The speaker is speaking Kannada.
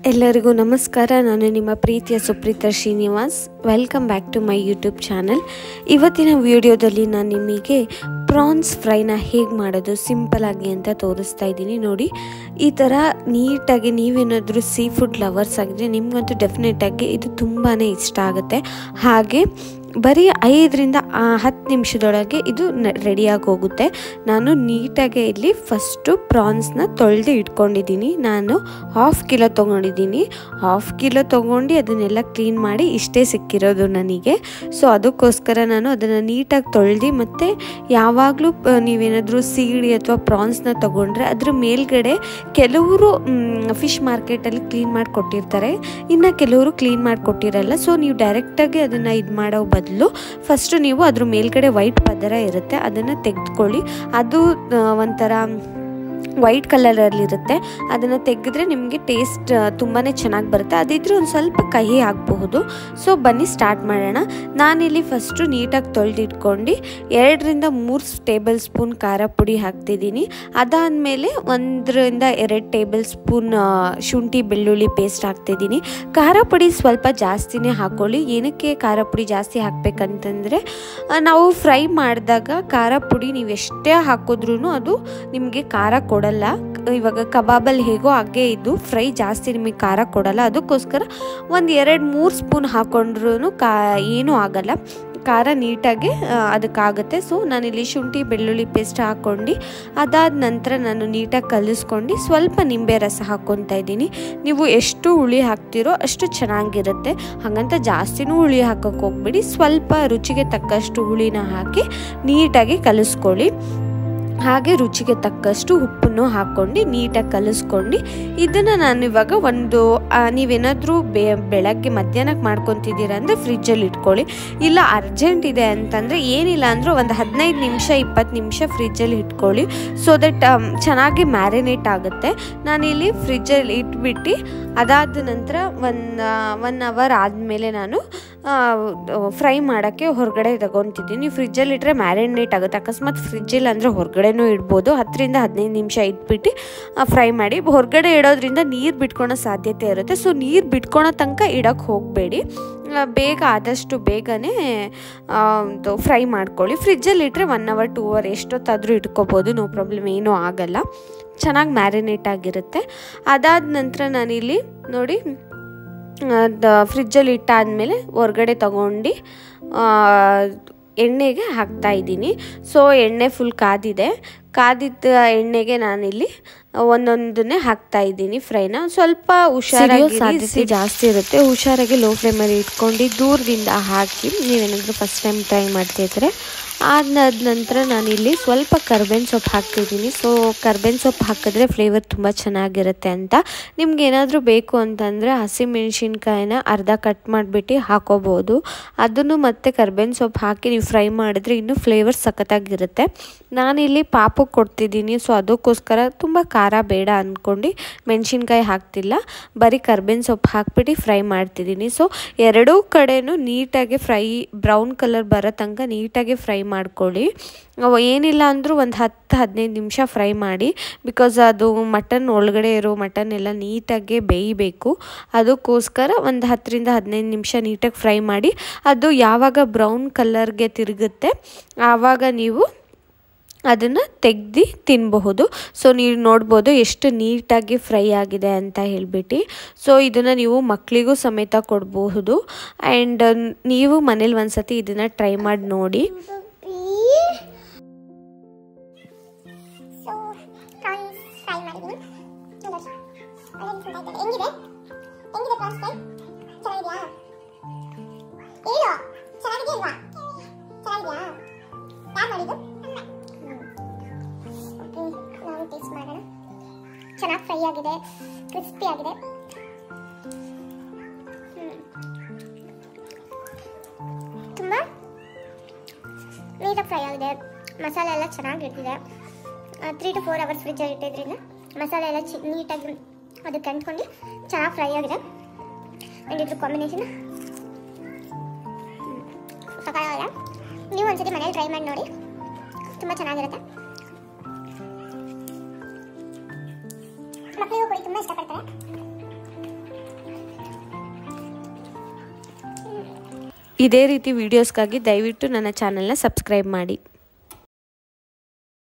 ಎಲ್ಲರಿಗೂ ನಮಸ್ಕಾರ. ನಾನು ನಿಮ್ಮ ಪ್ರೀತಿಯ Supreetha Srinivas. Welcome back to my YouTube channel. ಇವತ್ತಿನ ವಿಡಿಯೋದಲ್ಲಿ ನಾನು ನಿಮಗೆ ಪ್ರಾನ್ಸ್ ಫ್ರೈನ ಹೇಗೆ ಮಾಡೋದು ಸಿಂಪಲಾಗಿ ಅಂತ ತೋರಿಸ್ತಾ ಇದ್ದೀನಿ. ನೋಡಿ, ಈ ಥರ ನೀಟಾಗಿ ನೀವೇನಾದರೂ ಸೀ ಫುಡ್ ಲವರ್ಸ್ ಆಗಿದ್ರೆ ನಿಮಗಂತೂ ಡೆಫಿನೆಟಾಗಿ ಇದು ತುಂಬಾ ಇಷ್ಟ ಆಗುತ್ತೆ. ಹಾಗೆ ಬರೀ 5ರಿಂದ 10 ನಿಮಿಷದೊಳಗೆ ಇದು ರೆಡಿಯಾಗಿ ಹೋಗುತ್ತೆ. ನಾನು ನೀಟಾಗಿ ಇಲ್ಲಿ ಫಸ್ಟು ಪ್ರಾನ್ಸ್ನ ತೊಳೆದು ಇಟ್ಕೊಂಡಿದ್ದೀನಿ. ನಾನು 1/2 ಕಿಲೋ ತೊಗೊಂಡಿದ್ದೀನಿ. 1/2 ಕಿಲೋ ತೊಗೊಂಡು ಅದನ್ನೆಲ್ಲ ಕ್ಲೀನ್ ಮಾಡಿ ಇಷ್ಟೇ ಸಿಕ್ಕಿರೋದು ನನಗೆ. ಸೊ ಅದಕ್ಕೋಸ್ಕರ ನಾನು ಅದನ್ನು ನೀಟಾಗಿ ತೊಳೆದು, ಮತ್ತು ಯಾವಾಗಲೂ ನೀವೇನಾದರೂ ಸೀಡಿ ಅಥವಾ ಪ್ರಾನ್ಸ್ನ ತೊಗೊಂಡ್ರೆ ಅದ್ರ ಮೇಲ್ಗಡೆ ಕೆಲವರು ಫಿಶ್ ಮಾರ್ಕೆಟಲ್ಲಿ ಕ್ಲೀನ್ ಮಾಡಿ ಕೊಟ್ಟಿರ್ತಾರೆ, ಇನ್ನು ಕೆಲವರು ಕ್ಲೀನ್ ಮಾಡಿ ಕೊಟ್ಟಿರಲ್ಲ. ಸೊ ನೀವು ಡೈರೆಕ್ಟಾಗಿ ಅದನ್ನು ಇದು ಮಾಡೋ ಬದಲು ಫಸ್ಟು ನೀವು ಅದ್ರ ಮೇಲ್ಗಡೆ ವೈಟ್ ಪದರ ಇರುತ್ತೆ, ಅದನ್ನು ತೆಗೆದುಕೊಳ್ಳಿ. ಅದು ಒಂಥರ ವೈಟ್ ಕಲರಲ್ಲಿರುತ್ತೆ. ಅದನ್ನು ತೆಗೆದ್ರೆ ನಿಮಗೆ ಟೇಸ್ಟ್ ತುಂಬಾ ಚೆನ್ನಾಗಿ ಬರುತ್ತೆ. ಅದಿದ್ರೂ ಒಂದು ಸ್ವಲ್ಪ ಕಹಿ ಆಗಬಹುದು. ಸೊ ಬನ್ನಿ ಸ್ಟಾರ್ಟ್ ಮಾಡೋಣ. ನಾನಿಲ್ಲಿ ಫಸ್ಟು ನೀಟಾಗಿ ತೊಳೆದಿಟ್ಕೊಂಡು 2ರಿಂದ 3 ಟೇಬಲ್ ಸ್ಪೂನ್ ಖಾರ ಪುಡಿ ಹಾಕ್ತಿದ್ದೀನಿ. ಅದಾದಮೇಲೆ 1ರಿಂದ 2 ಟೇಬಲ್ ಸ್ಪೂನ್ ಶುಂಠಿ ಬೆಳ್ಳುಳ್ಳಿ ಪೇಸ್ಟ್ ಹಾಕ್ತಿದ್ದೀನಿ. ಖಾರ ಪುಡಿ ಸ್ವಲ್ಪ ಜಾಸ್ತಿನೇ ಹಾಕ್ಕೊಳ್ಳಿ. ಏನಕ್ಕೆ ಖಾರ ಪುಡಿ ಜಾಸ್ತಿ ಹಾಕಬೇಕಂತಂದರೆ, ನಾವು ಫ್ರೈ ಮಾಡಿದಾಗ ಖಾರ ಪುಡಿ ನೀವು ಎಷ್ಟೇ ಹಾಕಿದ್ರೂ ಅದು ನಿಮಗೆ ಖಾರ ಕೊಡಲ್ಲ. ಇವಾಗ ಕಬಾಬಲ್ಲಿ ಹೇಗೋ ಹಾಗೆ ಇದು ಫ್ರೈ ಜಾಸ್ತಿ ನಿಮಗೆ ಖಾರ ಕೊಡಲ್ಲ. ಅದಕ್ಕೋಸ್ಕರ 1-2-3 ಸ್ಪೂನ್ ಹಾಕೊಂಡ್ರೂ ಏನೂ ಆಗಲ್ಲ, ಖಾರ ನೀಟಾಗಿ ಅದಕ್ಕಾಗುತ್ತೆ. ಸೊ ನಾನಿಲ್ಲಿ ಶುಂಠಿ ಬೆಳ್ಳುಳ್ಳಿ ಪೇಸ್ಟ್ ಹಾಕ್ಕೊಂಡು ಅದಾದ ನಂತರ ನಾನು ನೀಟಾಗಿ ಕಲಿಸ್ಕೊಂಡು ಸ್ವಲ್ಪ ನಿಂಬೆ ರಸ ಹಾಕ್ಕೊತಾ ಇದ್ದೀನಿ. ನೀವು ಎಷ್ಟು ಹುಳಿ ಹಾಕ್ತಿರೋ ಅಷ್ಟು ಚೆನ್ನಾಗಿರುತ್ತೆ. ಹಾಗಂತ ಜಾಸ್ತಿನೂ ಹುಳಿ ಹಾಕೋಕ್ಕೆ ಹೋಗ್ಬೇಡಿ. ಸ್ವಲ್ಪ ರುಚಿಗೆ ತಕ್ಕಷ್ಟು ಹುಳಿನ ಹಾಕಿ ನೀಟಾಗಿ ಕಲಿಸ್ಕೊಳ್ಳಿ. ಹಾಗೆ ರುಚಿಗೆ ತಕ್ಕಷ್ಟು ಉಪ್ಪನ್ನು ಹಾಕ್ಕೊಂಡು ನೀಟಾಗಿ ಕಲಿಸ್ಕೊಂಡು ಇದನ್ನು ನಾನು ಇವಾಗ ನೀವೇನಾದರೂ ಬೆಳಗ್ಗೆ ಮಧ್ಯಾಹ್ನಕ್ಕೆ ಮಾಡ್ಕೊತಿದ್ದೀರ ಅಂದರೆ ಫ್ರಿಜ್ಜಲ್ಲಿ ಇಟ್ಕೊಳ್ಳಿ. ಇಲ್ಲ ಅರ್ಜೆಂಟ್ ಇದೆ ಅಂತಂದರೆ ಏನಿಲ್ಲ ಅಂದರೂ ಒಂದು 15 ನಿಮಿಷ 20 ನಿಮಿಷ ಫ್ರಿಜ್ಜಲ್ಲಿ ಇಟ್ಕೊಳ್ಳಿ. ಸೊ ದಟ್ ಚೆನ್ನಾಗಿ ಮ್ಯಾರಿನೇಟ್ ಆಗುತ್ತೆ. ನಾನಿಲ್ಲಿ ಫ್ರಿಜ್ಜಲ್ಲಿ ಇಟ್ಬಿಟ್ಟು ಅದಾದ ನಂತರ 1 ಅವರ್ ಆದಮೇಲೆ ನಾನು ಫ್ರೈ ಮಾಡೋಕ್ಕೆ ಹೊರಗಡೆ ತಗೊತಿದ್ದೀನಿ. ಫ್ರಿಜ್ಜಲ್ಲಿ ಇಟ್ಟರೆ ಮ್ಯಾರಿನೇಟ್ ಆಗುತ್ತೆ. ಅಕಸ್ಮಾತ್ ಫ್ರಿಜ್ಜಿಲ್ಲ ಅಂದರೆ ಹೊರಗಡೆನೂ ಇಡ್ಬೋದು. 10ರಿಂದ 15 ನಿಮಿಷ ಇಟ್ಬಿಟ್ಟು ಫ್ರೈ ಮಾಡಿ. ಹೊರಗಡೆ ಇಡೋದ್ರಿಂದ ನೀರು ಬಿಟ್ಕೊಳೋ ಸಾಧ್ಯತೆ ಇರುತ್ತೆ. ಸೊ ನೀರು ಬಿಟ್ಕೊಳೋ ತನಕ ಇಡೋಕ್ಕೆ ಹೋಗಬೇಡಿ. ಆದಷ್ಟು ಬೇಗನೆ ಫ್ರೈ ಮಾಡ್ಕೊಳ್ಳಿ. ಫ್ರಿಜ್ಜಲ್ಲಿ ಇಟ್ಟರೆ 1 ಅವರ್ 2 ಅವರ್ ಎಷ್ಟೊತ್ತಾದರೂ ಇಟ್ಕೋಬೋದು, ನೋ ಪ್ರಾಬ್ಲಮ್, ಏನೂ ಆಗಲ್ಲ. ಚೆನ್ನಾಗಿ ಮ್ಯಾರಿನೇಟ್ ಆಗಿರುತ್ತೆ. ಅದಾದ ನಂತರ ನಾನಿಲ್ಲಿ ನೋಡಿ ಫ್ರಿಜ್ಜಲ್ಲಿ ಇಟ್ಟಾದಮೇಲೆ ಹೊರಗಡೆ ತಗೊಂಡು ಎಣ್ಣೆಗೆ ಹಾಕ್ತಾಯಿದ್ದೀನಿ. ಸೊ ಎಣ್ಣೆ ಫುಲ್ ಕಾದಿದ್ದ ಎಣ್ಣೆಗೆ ನಾನಿಲ್ಲಿ ಒಂದೊಂದನ್ನೇ ಹಾಕ್ತಾಯಿದ್ದೀನಿ ಫ್ರೈನ. ಸ್ವಲ್ಪ ಹುಷಾರಾಗಿ, ಸಾಧ್ಯತೆ ಜಾಸ್ತಿ ಇರುತ್ತೆ, ಹುಷಾರಾಗಿ ಲೋ ಫ್ಲೇಮಲ್ಲಿ ಇಟ್ಕೊಂಡು ದೂರದಿಂದ ಹಾಕಿ ನೀವೇನಾದರೂ ಫಸ್ಟ್ ಟೈಮ್ ಟ್ರೈ ಮಾಡ್ತಾಯಿದ್ರೆ. ಆದ ನಂತರ ನಾನಿಲ್ಲಿ ಸ್ವಲ್ಪ ಕರ್ಬೇವಿನ ಸೊಪ್ಪು ಹಾಕ್ತಿದ್ದೀನಿ. ಸೊ ಕರ್ಬೇವಿನ ಸೊಪ್ಪು ಹಾಕಿದ್ರೆ ಫ್ಲೇವರ್ ತುಂಬ ಚೆನ್ನಾಗಿರುತ್ತೆ ಅಂತ. ನಿಮ್ಗೆ ಏನಾದರೂ ಬೇಕು ಅಂತಂದರೆ ಹಸಿಮೆಣ್ಸಿನ್ಕಾಯಿನ ಅರ್ಧ ಕಟ್ ಮಾಡಿಬಿಟ್ಟು ಹಾಕೋಬೋದು. ಅದನ್ನು ಮತ್ತು ಕರ್ಬೇವಿನ ಸೊಪ್ಪು ಹಾಕಿ ನೀವು ಫ್ರೈ ಮಾಡಿದ್ರೆ ಇನ್ನೂ ಫ್ಲೇವರ್ ಸಖತ್ತಾಗಿರುತ್ತೆ. ನಾನಿಲ್ಲಿ ಪಾಪಕ್ಕೆ ಕೊಡ್ತಿದ್ದೀನಿ. ಸೊ ಅದಕ್ಕೋಸ್ಕರ ತುಂಬ ಖಾರ ಬೇಡ ಅಂದ್ಕೊಂಡು ಮೆಣಸಿನ್ಕಾಯಿ ಹಾಕ್ತಿಲ್ಲ, ಬರೀ ಕರ್ಬೇವಿನ ಸೊಪ್ಪು ಹಾಕ್ಬಿಟ್ಟು ಫ್ರೈ ಮಾಡ್ತಿದ್ದೀನಿ. ಸೊ ಎರಡೂ ಕಡೆಯೂ ನೀಟಾಗಿ ಬ್ರೌನ್ ಕಲರ್ ಬರೋ ತನಕ ನೀಟಾಗಿ ಫ್ರೈ ಮಾಡ್ಕೊಳ್ಳಿ. ಏನಿಲ್ಲ ಅಂದರೂ ಒಂದು 10-15 ನಿಮಿಷ ಫ್ರೈ ಮಾಡಿ. ಬಿಕಾಸ್ ಅದು ಮಟನ್ ಒಳಗಡೆ ಇರೋ ಮಟನ್ ಎಲ್ಲ ನೀಟಾಗಿ ಬೇಯಬೇಕು. ಅದಕ್ಕೋಸ್ಕರ ಒಂದು 10ರಿಂದ 15 ನಿಮಿಷ ನೀಟಾಗಿ ಫ್ರೈ ಮಾಡಿ. ಅದು ಯಾವಾಗ ಬ್ರೌನ್ ಕಲರ್ಗೆ ತಿರುಗುತ್ತೆ ಆವಾಗ ನೀವು ಅದನ್ನು ತೆಗೆದು ತಿನ್ನಬಹುದು. ಸೊ ನೀವು ನೋಡ್ಬೋದು ಎಷ್ಟು ನೀಟಾಗಿ ಫ್ರೈ ಆಗಿದೆ ಅಂತ ಹೇಳ್ಬಿಟ್ಟು. ಸೊ ಇದನ್ನು ನೀವು ಮಕ್ಕಳಿಗೂ ಸಮೇತ ಕೊಡಬಹುದು. ಆ್ಯಂಡ್ ನೀವು ಮನೇಲಿ ಒಂದ್ಸತಿ ಇದನ್ನು ಟ್ರೈ ಮಾಡಿ ನೋಡಿ. ಚೆನ್ನಾಗಿ ಫ್ರೈ ಆಗಿದೆ, ಕ್ರಿಸ್ಪಿ ಆಗಿದೆ. ತುಂಬ ನೀಟಾಗಿ ಫ್ರೈ ಆಗಿದೆ. ಮಸಾಲೆ ಎಲ್ಲ ಚೆನ್ನಾಗಿ ಇರ್ತಿದೆ. 3 to 4 ಅವರ್ಸ್ ಫ್ರಿಜ್ಜಲ್ಲಿ ಇಟ್ಟಿದ್ರಿಂದ ಮಸಾಲೆ ಎಲ್ಲ ನೀಟಾಗಿ ಅದಕ್ಕೆ ಅಂಟ್ಕೊಂಡು ಚೆನ್ನಾಗಿ ಫ್ರೈ ಆಗಿದೆ. ಆ್ಯಂಡ್ ಇದ್ರ ಕಾಂಬಿನೇಷನ್ ಸಕಾಲ. ನೀವು ಒಂದ್ಸತಿ ಮನೇಲಿ ಟ್ರೈ ಮಾಡಿ ನೋಡಿ, ತುಂಬ ಚೆನ್ನಾಗಿರುತ್ತೆ. ಮಕ್ಕಳಿಗೂ ಕೂಡ ತುಂಬ ಇಷ್ಟಪಡ್ತಾರೆ. ಇದೇ ರೀತಿ ವೀಡಿಯೋಸ್ಗಾಗಿ ದಯವಿಟ್ಟು ನನ್ನ ಚಾನಲ್ನ ಸಬ್ಸ್ಕ್ರೈಬ್ ಮಾಡಿ.